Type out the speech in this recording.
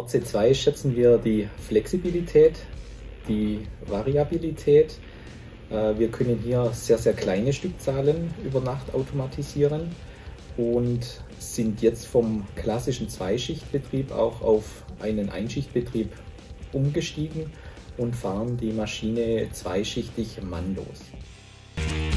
VC2 schätzen wir die Flexibilität, die Variabilität. Wir können hier sehr, sehr kleine Stückzahlen über Nacht automatisieren und sind jetzt vom klassischen Zweischichtbetrieb auch auf einen Einschichtbetrieb umgestiegen und fahren die Maschine zweischichtig mannlos.